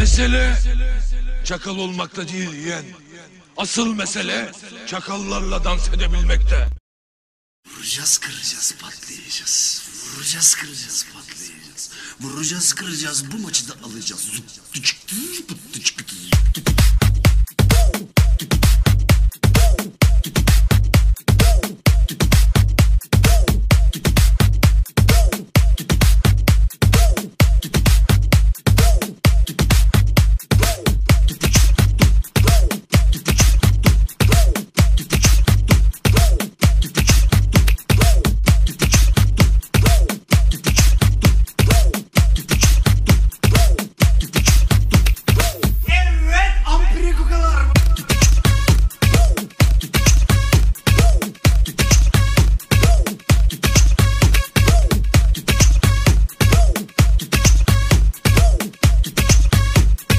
Mesele çakal olmakta değil yeğen. Asıl mesele çakallarla dans edebilmekte. Vuracağız, kıracağız, patlayacağız. Vuracağız, kıracağız, patlayacağız. Vuracağız, kıracağız, bu maçı da alacağız.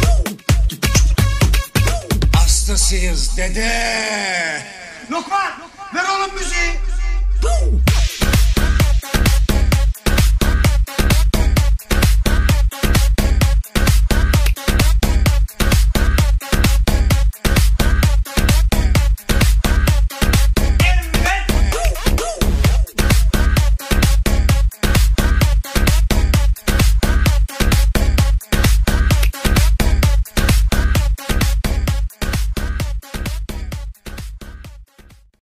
Hastasıyız dede. Lokman!